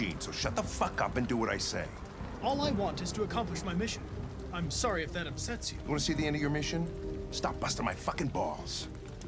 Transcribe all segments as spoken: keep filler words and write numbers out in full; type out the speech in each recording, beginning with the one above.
machine, so shut the fuck up and do what I say. All I want is to accomplish my mission. I'm sorry if that upsets you. You wanna see the end of your mission? Stop busting my fucking balls.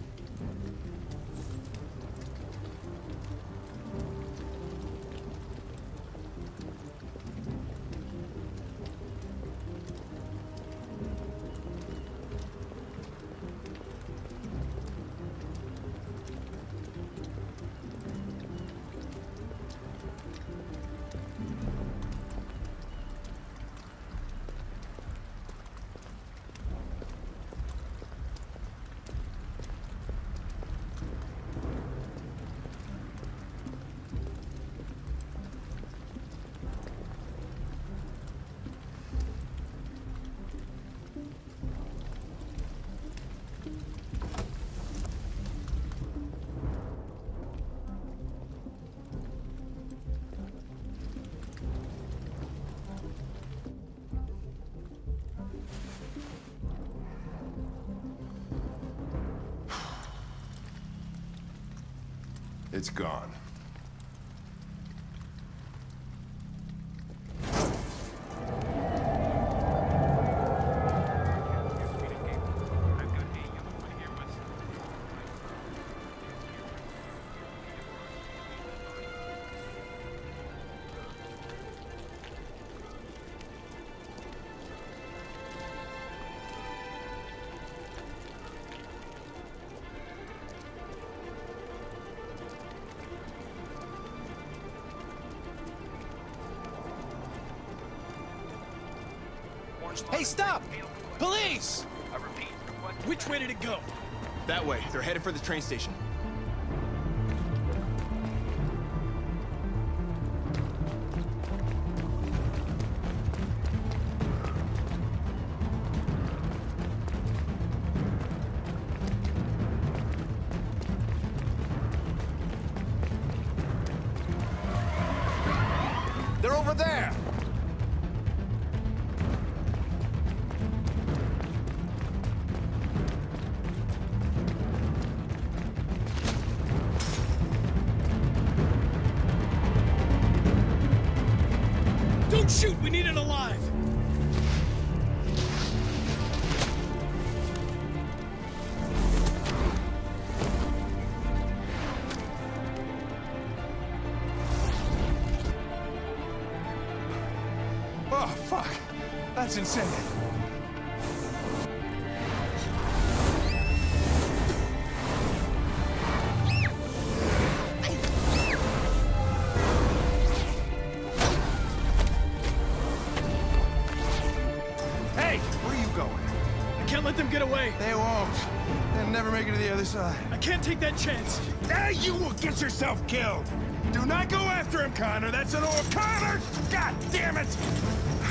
It's gone. Hey, stop! Police! I repeat. Which way did it go? That way. They're headed for the train station. They're over there! Don't shoot! We need it alive! Oh, fuck. That's insane. Hey, where are you going? I can't let them get away! They won't. They'll never make it to the other side. I can't take that chance! Now you will get yourself killed! Do not go after him, Connor! That's an old Connor! God damn it!